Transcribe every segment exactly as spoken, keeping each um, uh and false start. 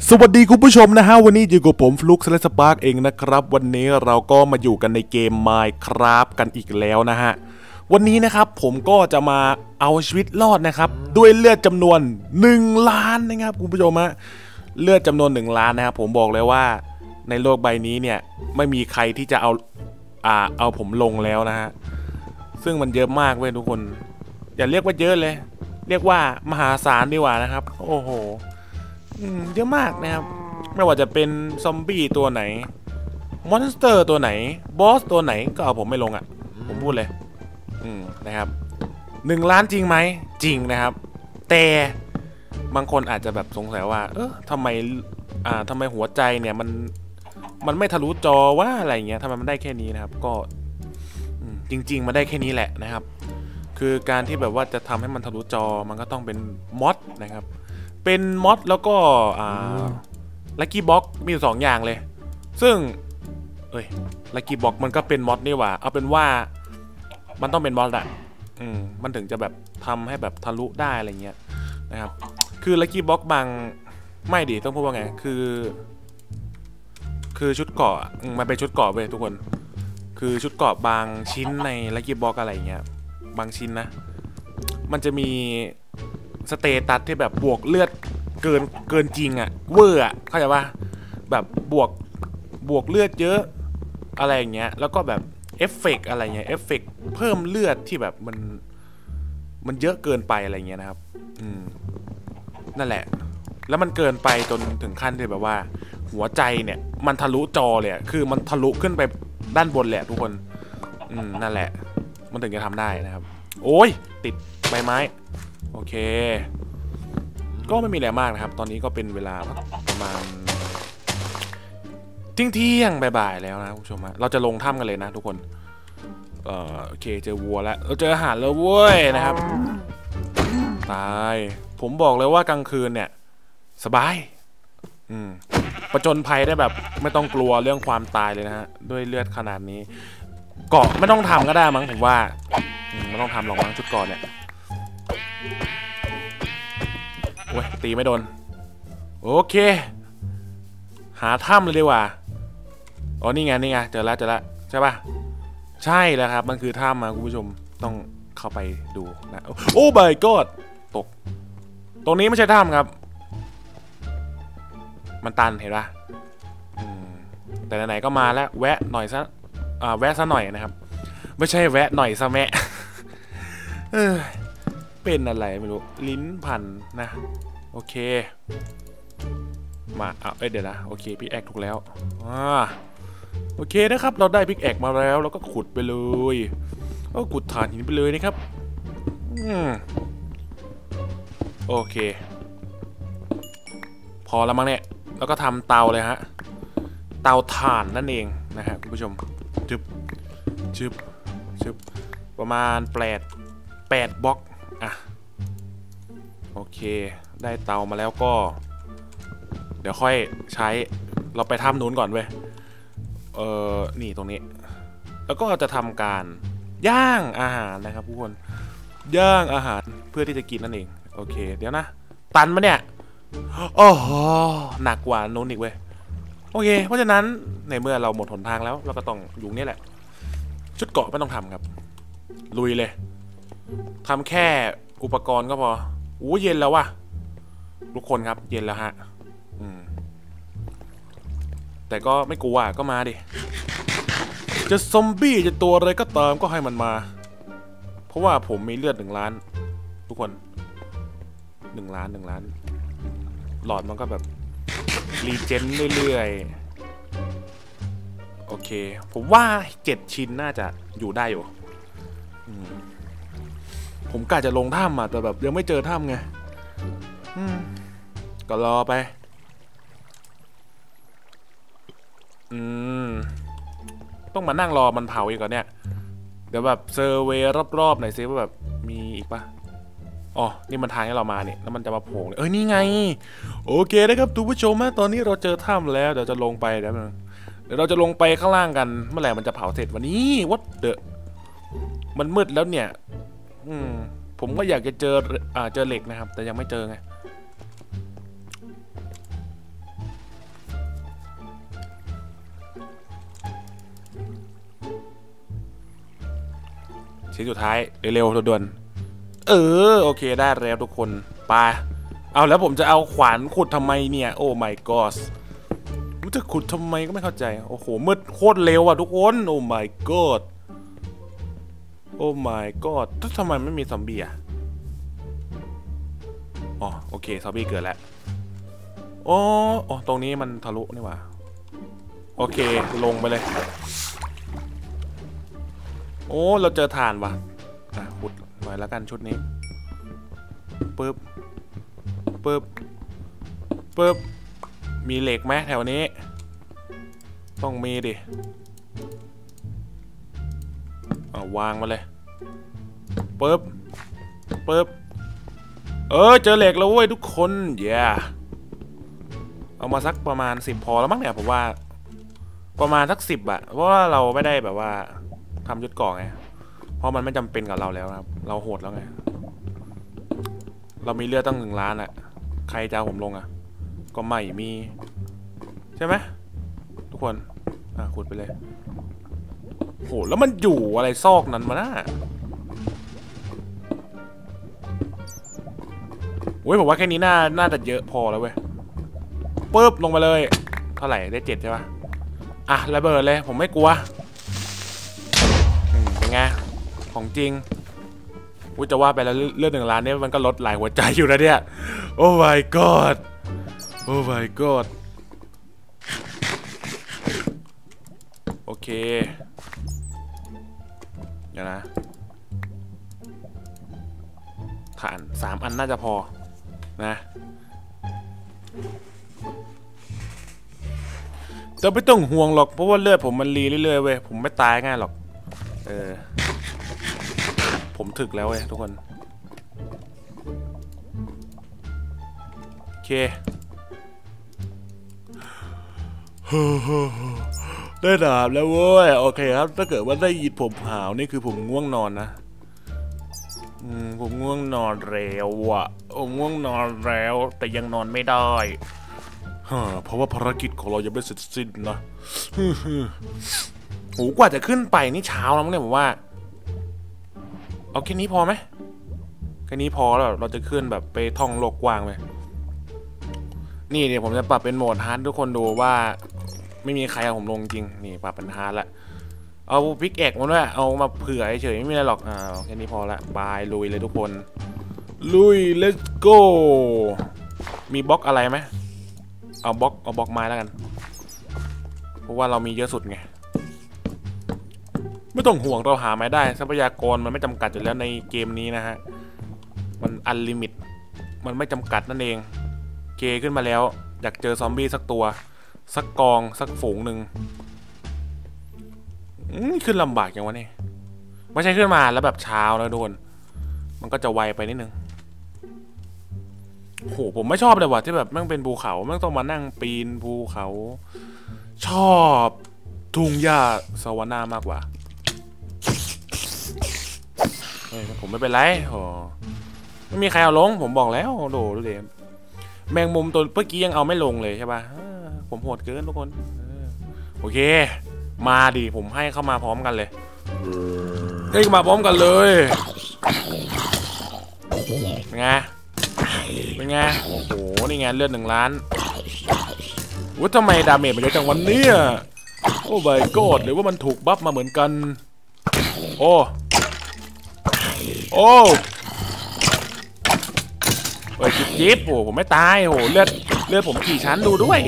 สวัสดีคุณผู้ชมนะฮะวันนี้อยู่กับผมฟลุกและสปาร์กเองนะครับวันนี้เราก็มาอยู่กันในเกม Minecraft กันอีกแล้วนะฮะวันนี้นะครับผมก็จะมาเอาชีวิตรอดนะครับด้วยเลือดจำนวนหนึ่งล้านนะครับคุณผู้ชมฮะเลือดจำนวนหนึ่งล้านนะครับผมบอกเลยว่าในโลกใบนี้เนี่ยไม่มีใครที่จะเอาอ่าเอาผมลงแล้วนะฮะซึ่งมันเยอะมากเว้ยทุกคนอย่าเรียกว่าเยอะเลยเรียกว่ามหาศาลดีกว่านะครับโอ้โหเยอะมากนะครับไม่ว่าจะเป็นซอมบี้ตัวไหนมอนสเตอร์ตัวไหนบอสตัวไหนก็เอาผมไม่ลงอ่ะผมพูดเลยอืมนะครับหนึ่งล้านจริงไหมจริงนะครับแต่บางคนอาจจะแบบสงสัยว่าเออทำไมอ่าทำไมหัวใจเนี่ยมันมันไม่ทะลุจอว่าอะไรเงี้ยทำไมมันได้แค่นี้นะครับก็จริงๆมันได้แค่นี้แหละนะครับคือการที่แบบว่าจะทำให้มันทะลุจอมันก็ต้องเป็นมอดนะครับเป็นมอดแล้วก็อ่าลัคกี้บ็อกมีสองอย่างเลยซึ่งเอ้ยลัคกี้บ็อกมันก็เป็นมอดนี่หว่าเอาเป็นว่ามันต้องเป็นมอดอะอืมมันถึงจะแบบทำให้แบบทะลุได้อะไรเงี้ยนะครับคือลัคกี้บ็อกบางไม่ดีต้องพูดว่าไงคือคือชุดเกาะมันเป็นชุดเกาะเว้ยทุกคนคือชุดเกาะบางชิ้นในลัคกี้บ็อกอะไรเงี้ยบางชิ้นนะมันจะมีสเตตัสที่แบบบวกเลือดเกินเกินจริงอะเวอร์อะเข้าใจป่ะแบบบวกบวกเลือดเยอะอะไรอย่างเงี้ยแล้วก็แบบเอฟเฟกอะไรเงี้ยเอฟเฟกเพิ่มเลือดที่แบบมันมันเยอะเกินไปอะไรเงี้ยนะครับอืมนั่นแหละแล้วมันเกินไปจนถึงขั้นที่แบบว่าหัวใจเนี่ยมันทะลุจอเลยคือมันทะลุขึ้นไปด้านบนแหละทุกคนอืมนั่นแหละมันถึงจะทำได้นะครับโอ้ยติดใบไม้โอเคก็ไม่มีอะไรมากนะครับตอนนี้ก็เป็นเวลาประมาณเที่ยงเที่ยงบ่ายๆแล้วนะคุณผู้ชมเราจะลงถ้ำกันเลยนะทุกคนเอ่อโอเคเจอวัวแล้วเราเจออาหารแล้วเว้ยนะครับตายผมบอกเลยว่ากลางคืนเนี่ยสบายอืมประจนภัยได้แบบไม่ต้องกลัวเรื่องความตายเลยนะฮะด้วยเลือดขนาดนี้เกาะไม่ต้องทำก็ได้มั้งผมว่าไม่ต้องทำหรอกมั้งชุดเกาะเนี่ยโอ้ยตีไม่โดนโอเคหาถ้ำเลยดีกว่าอ๋อนี่ไงนี่ไงเจอแล้วเจอแล้วใช่ป่ะใช่แล้วครับมันคือถ้ำมาคุณผู้ชมต้องเข้าไปดูนะโอ้ my god ตกตรงนี้ไม่ใช่ถ้ำครับมันตันเห็นป่ะแต่ไหนๆก็มาแล้วแวะหน่อยซะอ่าแวะซะหน่อยนะครับไม่ใช่แวะหน่อยซะแม่เออเป็นอะไรไม่รู้ลิ้นพันนะโอเคมาเอาเอ้ยเดี๋ยวนะโอเคพิกแอคถูกแล้วอ่าโอเคนะครับเราได้พิกแอคมาแล้วเราก็ขุดไปเลยก็ขุดฐานหินไปเลยนะครับอืมโอเคพอแล้วมั้งเนี่ยแล้วก็ทำเตาเลยฮะเตาถ่านนั่นเองนะฮะคุณผู้ชมจึบจึบจึบประมาณแปดแปดบล็อกอ่ะโอเคได้เตามาแล้วก็เดี๋ยวค่อยใช้เราไปถ้ำนู้นก่อนเว้ยเออนี่ตรงนี้แล้วก็จะทำการย่างอาหารนะครับทุกคนย่างอาหารเพื่อที่จะกินนั่นเองโอเคเดี๋ยวนะตันมาเนี่ยโอ้โหหนักกว่านู้นอีกเว้ยโอเคเพราะฉะนั้นในเมื่อเราหมดหนทางแล้วเราก็ต้องอยู่นี่แหละชุดเกาะไม่ต้องทำครับลุยเลยทำแค่อุปกรณ์ก็พออู้เย็นแล้ววะทุกคนครับเย็นแล้วฮะอืมแต่ก็ไม่กลัวก็มาดิจะซอมบี้จะตัวอะไรก็ตามก็ให้มันมาเพราะว่าผมมีเลือดหนึ่งล้านทุกคนหนึ่งล้านหนึ่งล้านหลอดมันก็แบบรีเจนเรื่อยๆโอเคผมว่าเจ็ดชิ้นน่าจะอยู่ได้อยู่ผมกะจะลงถ้ำอ่ะแต่แบบยังไม่เจอถ้ำไงก็รอไปอืมต้องมานั่งรอมันเผาอีกก่อนเนี่ยเดี๋ยวแบบเซอร์เวย์รอบๆหน่อยซิว่าแบบมีอีกปะอ๋อนี่มันทางให้เรามาเนี่ยแล้วมันจะมาโผล่เลยเอ้ยนี่ไงโอเคนะครับทุกผู้ชมนะตอนนี้เราเจอถ้ำแล้วเดี๋ยวจะลงไปเดี๋ยวเดี๋ยวเราจะลงไปข้างล่างกันเมื่อไหร่มันจะเผาเสร็จวันนี้วัดเดอะมันมืดแล้วเนี่ยอืมผมก็อยากจะเจออ่าเจอเหล็กนะครับแต่ยังไม่เจอไงชิ้นสุดท้ายเร็วๆด่วนๆเออโอเคได้แล้วทุกคนไปเอาแล้วผมจะเอาขวานขุดทำไมเนี่ยโอ้ my god มันจะขุดทำไมก็ไม่เข้าใจโอ้โหมืดโคตรเร็วอ่ะทุกคนโอ้ my god โอ้ my god ทำไมไม่มีซอมบี้อ่ะอ๋อโอเคซอมบี้เกิดแล้วโอ้โอ้ตรงนี้มันทะลุนี่หว่าโอเคลงไปเลยโอ้เราเจอถ่านว่ะอ่ะขุดหน่อยแล้วกันชุดนี้ปึ๊บปึ๊บปึ๊บมีเหล็กไหมแถวนี้ต้องมีดิเอาวางมาเลยปึ๊บปึ๊บเออเจอเหล็กแล้วเว้ยทุกคนเย้ yeah. เอามาสักประมาณสิบพอแล้วมั้งเนี่ยผมว่าประมาณสักสิบอะเพราะว่าเราไม่ได้แบบว่าทำยุดก่อไงเพราะมันไม่จำเป็นกับเราแล้วครับเราโหดแล้วไงเรามีเลือดตั้งหนึ่งล้านอะใครจะเอาผมลงอะก็ไม่มีใช่ไหมทุกคนอ่ะขุดไปเลยโหแล้วมันอยู่อะไรซอกนั้นมาน่ะโอ้ยผมว่าแค่นี้น่าน่าจะเยอะพอแล้วเว้ยปึ๊บลงมาเลยเท่าไหร่ได้เจ็ดใช่ปะอ่ะระเบิดเลยผมไม่กลัวเป็นไงของจริงอุ้ยจะว่าไปแล้วเลือดหนึ่งล้านเนี่ยมันก็ลดหลายหัวใจอยู่นะเนี่ยโอ้ my god โอ้ my god โอเคเดี๋ยวนะฐานสามอันน่าจะพอนะจะไม่ต้องห่วงหรอกเพราะว่าเลือดผมมันรีเรื่อยๆเว้ยผมไม่ตายง่ายหรอกเออผมถึกแล้วเว้ยทุกคนโอเคได้ดาบแล้วเว้ยโอเคครับถ้าเกิดว่าได้ยินผมหาวนี่คือผมง่วงนอนนะอืมผมง่วงนอนแล้วอ่ะโอ้ง่วงนอนแล้วแต่ยังนอนไม่ได้เพราะว่าภารกิจของเรายังไม่เสร็จสิ้นนะโหกว่าจะขึ้นไปนี่เช้าแล้วมั้งเนี่ยผมว่าเอาแค่นี้พอไหมแค่นี้พอแล้วเราจะขึ้นแบบไปท่องโลกกว้างไปนี่เดี๋ยวผมจะปรับเป็นโหมดฮาร์ดทุกคนดูว่าไม่มีใครเอาผมลงจริงนี่ปรับเป็นฮาร์ดละเอาพิกแอกมาด้วยเอามาเผื่อเฉยไม่มีอะไรหรอกอ่าแค่นี้พอละบายลุยเลยทุกคนลุย let's go มีบล็อกอะไรไหมเอาบล็อกเอาบล็อกไม้แล้วกันเพราะว่าเรามีเยอะสุดไงไม่ต้องห่วงเราหาไม้ได้ทรัพยากรมันไม่จำกัดอยู่แล้วในเกมนี้นะฮะมันอันลิมิตมันไม่จำกัดนั่นเองเกขึ้นมาแล้วอยากเจอซอมบี้สักตัวสักกองสักฝูงหนึ่งขึ้นลำบากอย่างวะนี่ไม่ใช่ขึ้นมาแล้วแบบเช้าแล้วโดนมันก็จะไวไปนิดนึงโหผมไม่ชอบเลยว่ะที่แบบแม่งเป็นภูเขาแม่งต้องมานั่งปีนภูเขาชอบทุ่งหญ้าสวรรค์มากกว่าเฮ้ยผมไม่เป็นไรโอ้ไม่มีใครเอาลงผมบอกแล้วโดดูเดมแมงมุมตัวเมื่อกี้ยังเอาไม่ลงเลยใช่ป่ะผมโหดเกินทุกคนโอเคมาดิผมให้เข้ามาพร้อมกันเลยให้มาพร้อมกันเลยเป็นไงเป็นไงโอ้โหนี่ไงเลือดหนึ่งล้านว่าทำไมดาเมจมันเยอะจังวันนี้โอ้ใบกอดหรือว่ามันถูกบัฟมาเหมือนกันโอ้โอ้เฮ้ยจิ๊บจิ๊บโอ้ผมไม่ตายโอ้เลือดเลือดผมกี่ชั้นดูด้วย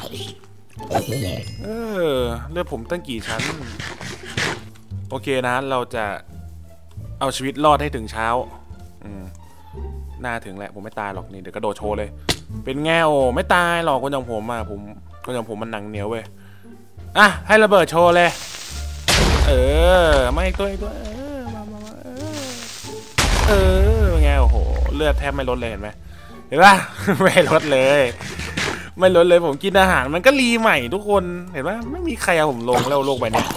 เออเลือดผมตั้งกี่ชั้นโอเคนะเราจะเอาชีวิตรอดให้ถึงเช้าอืมน่าถึงแหละผมไม่ตายหรอกนี่เดี๋ยวกระโดดโชว์เลยเป็นแง่โอ้ไม่ตายหรอกคนอย่างผมอ่ะผมคนอย่างผมมันหนังเหนียวเว้ยอ่ะให้ระเบิดโชว์เลยเออไม่ตัวตัวเออมามาเออเป็นไงโอ้โหเลือดแทบไม่ลดเลยเห็นไหมเห็นป่ะไม่ลดเลยไม่ลดเลยผมกินอาหารมันก็รีใหม่ทุกคนเห็นป่ะไม่มีใครเอาผมลงแล้วโลกใบนี้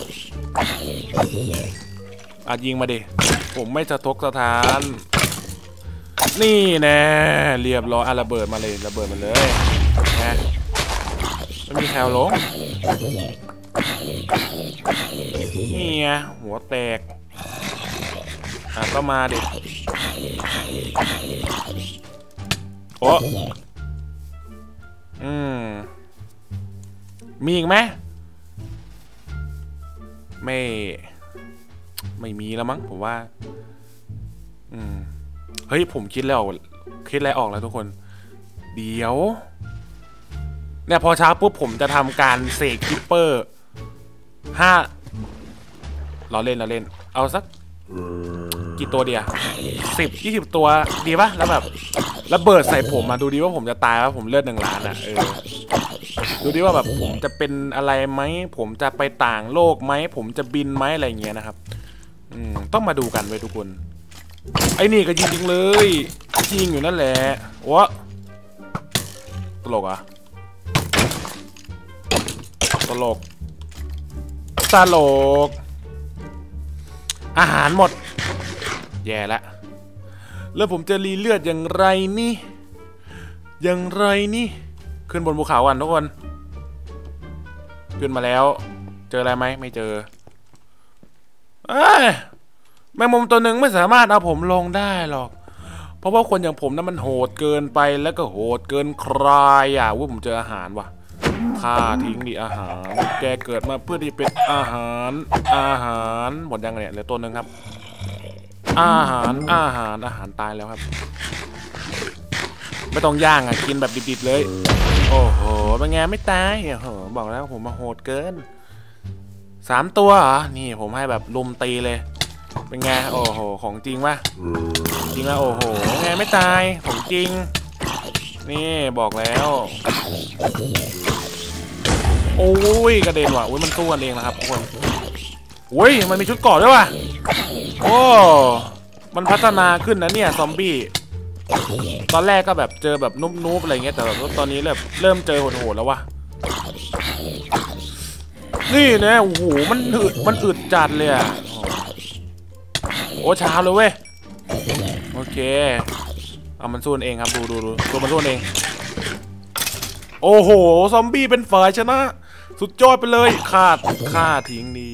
อ่ะยิงมาดิผมไม่สะทกสะท้านนี่แน่เรียบร้อยอ่ะระเบิดมาเลยระเบิดมาเลยนะไม่มีแถวลงนี่ไงหัวแตกอ่ะก็มาดิโอ้อืมมีอีกไหมไม่ไม่มีแล้วมั้งผมว่าอืมเฮ้ยผมคิดแล้วคิดอะไรออกแล้วทุกคนเดี๋ยวเนี่ยพอเช้าปุ๊บผมจะทำการเสกคิปเปอร์ห้าเราเล่นเราเล่นเอาสักกี่ตัวเดียวสิบยี่สิบตัวดีปะแล้วแบบระเบิดใส่ผมมาดูดีว่าผมจะตายว่าผมเลือดหนึ่งล้านอ่ะเออดูดีว่าแบบผมจะเป็นอะไรไหมผมจะไปต่างโลกไหมผมจะบินไหมอะไรเงี้ยนะครับอืมต้องมาดูกันไว้ทุกคนไอ้นี่ก็ยิงจริงเลยยิงอยู่นั่นแหละวะตลกอ่ะตลกตลกอาหารหมดแย่ละแล้วผมจะรีเลือดอย่างไรนี่อย่างไรนี่ขึ้นบนภูเขากันทุกคนขึ้นมาแล้วเจออะไรไหมไม่เจอเอ้ยแมงมุมตัวหนึ่งไม่สามารถเอาผมลงได้หรอกเพราะว่าคนอย่างผมนั้นมันโหดเกินไปแล้วก็โหดเกินใครอ่ะว่าผมเจออาหารว่ะฆ่าทิ้งดิอาหารแกเกิดมาเพื่อที่เป็นอาหารอาหารหมดยังเนี่ยเหลือตัวหนึ่งครับอาหารอาหารอาหารตายแล้วครับไม่ต้องย่างอ่ะกินแบบดิบๆเลยโอ้โหเป็นไงไม่ตายโอ้โหบอกแล้วผมมาโหดเกินสามตัวเหรอนี่ผมให้แบบลุมตีเลยเป็นไงโอ้โหของจริงวะจริงแล้วโอ้โหไงไม่ตายของจริงนี่บอกแล้วโอ้ยกระเด็นว่ะโอ้ยมันสู้กันเองนะครับทุกคนโอ้ยมันมีชุดเกราะด้วยว่ะโอ้มันพัฒนาขึ้นนะเนี่ยซอมบี้ตอนแรกก็แบบเจอแบบนุ๊บๆอะไรเงี้ยแต่แบบตอนนี้เริ่มเริ่มเจอโหดๆแล้ววะนี่นะโอ้โหมันอึดมันอึดจัดเลยอ่ะโอ้ช้าเลยเว้ยโอเคเอามันสู้เองครับดูดูดูตัวมันสู้เองโอ้โหซอมบี้เป็นฝ่ายชนะสุดยอดไปเลยฆ่าฆ่าทิ้งดี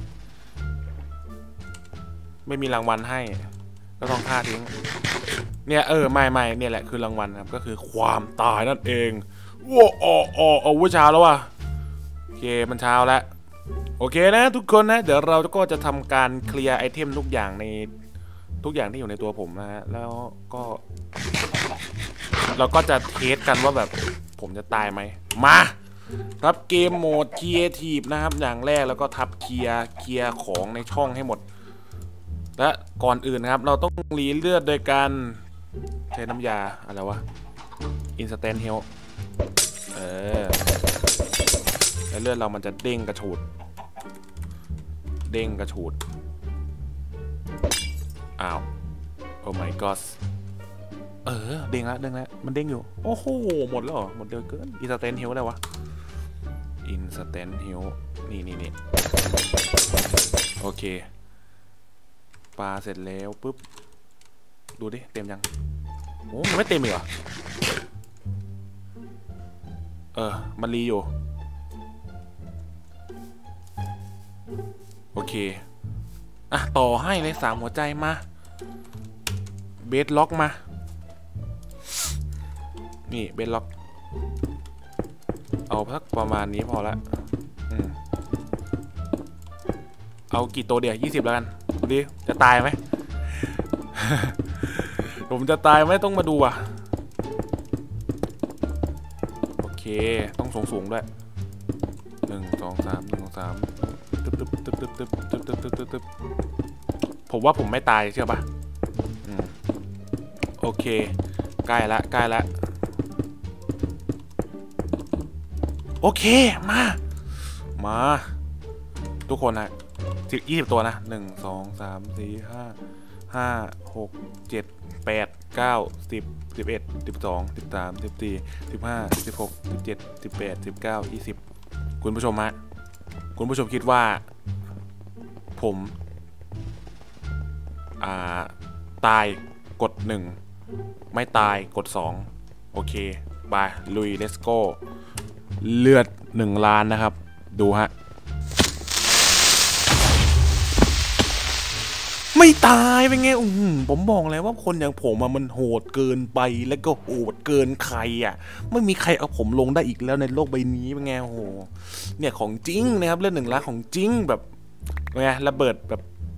ไม่มีรางวัลให้ก็ต้องฆ่าทิ้งเนี่ยเออไม่ไม่เนี่ยแหละคือรางวัลครับก็คือความตายนั่นเองว้าอ๋ออ๋อเอาวิชาแล้วว่ะโอเคมันเช้าแล้วโอเคนะทุกคนนะเดี๋ยวเราก็จะทำการเคลียร์ไอเทมทุกอย่างในทุกอย่างที่อยู่ในตัวผมนะฮะแล้วก็เราก็จะเทสกันว่าแบบผมจะตายไหมมาครับเกมโหมดครีเอทีฟนะครับอย่างแรกแล้วก็ทับเคลียร์เคลียร์ของในช่องให้หมดและก่อนอื่นนะครับเราต้องรีเลือดโดยการใช้น้ำยาอะไรวะ Instant Health เออแล้วเลือดเรามันจะเด้งกระฉูดเด้งกระฉูดอ้าวโอ้ my god เออเด้งแล้วเด้งแล้วมันเด้งอยู่โอ้โหหมดแล้วเหรอหมดเร็วเกิน Instant Health อะไรวะ Instant Health นี่นี่นี่โอเคปลาเสร็จแล้วปุ๊บดูดิเต็มยังโอ้มันไม่เต็มเหรอเออมันรีอยู่โอเคอ่ะต่อให้เลยสามหัวใจมาเบสล็อกมานี่เบสล็อกเอาสักประมาณนี้พอละอืมเอากี่ตัวเดียวยี่สิบแล้วกันดูดิจะตายไหม ผมจะตายไหมต้องมาดูอ่ะโอเคต้องสูงสูงด้วยหนึ่งสองสามหนึ่งสองสามตึ๊บตึ๊บตึ๊บตึ๊บตึ๊บตึ๊บตึ๊บตึ๊บตึ๊บตึ๊บผมว่าผมไม่ตายเชื่อปะอืมโอเคใกล้ละใกล้ละโอเคมามาทุกคนนะยี่สิบตัวนะหนึ่งสองสามสี่ห้าห้าหกเจ็ดแปดเก้าสิบสิบเอ็ดสิบสองสิบสามสิบสี่สิบห้าสิบหกสิบเจ็ดสิบแปดสิบเก้ายี่สิบคุณผู้ชมฮะคุณผู้ชมคิดว่าผมอ่าตายกดหนึ่งไม่ตายกดสองโอเคไปลุย let's go เลือดหนึ่งล้านนะครับดูฮะไม่ตายเป็นไงอืมผมบอกเลยว่าคนอย่างผมมันโหดเกินไปแล้วก็โหดเกินใครอ่ะไม่มีใครเอาผมลงได้อีกแล้วในโลกใบนี้เป็นไงโอ้โหเนี่ยของจริงนะครับเรื่องหนึ่งล้านของจริงแบบไงระเบิดแบบ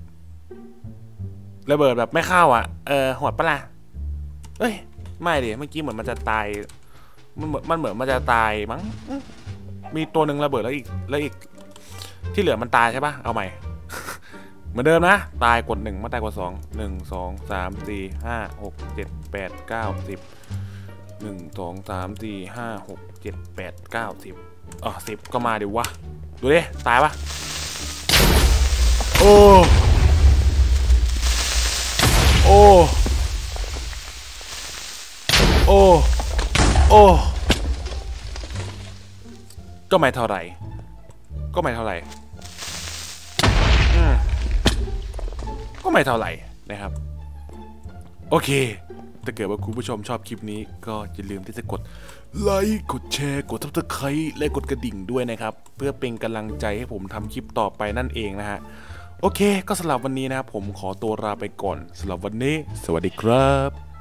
ระเบิดแบบไม่เข้าอ่ะเออโหดปะล่ะเอ้ยไม่ดิเมื่อกี้เหมือนมันจะตายมันเหมือนมันเหมือนมันจะตายมั้งมีตัวหนึ่งระเบิดแล้วอีกแล้วอีกที่เหลือมันตายใช่ปะเอาใหม่เหมือนเดิมนะตายกดหนึ่งมาตายกดสองหนึ่งสองสามสี่ห้าหกเจ็ดแปดเก้าสิบหนึ่งสองสามสี่ห้าหกเจ็ดแปดเก้าสิบอ๋อสิบก็มาดิวะดูดิตายปะโอ้โอ้โอ้โอ้ก็ไม่เท่าไหร่ก็ไม่เท่าไหร่ก็ไม่เท่าไหร่นะครับโอเคถ้าเกิดว่าคุณผู้ชมชอบคลิปนี้ก็อย่าลืมที่จะกดไลค์กดแชร์กดซับสไครต์และกดกระดิ่งด้วยนะครับเพื่อเป็นกำลังใจให้ผมทำคลิปต่อไปนั่นเองนะฮะโอเคก็สำหรับวันนี้นะครับผมขอตัวลาไปก่อนสำหรับวันนี้สวัสดีครับ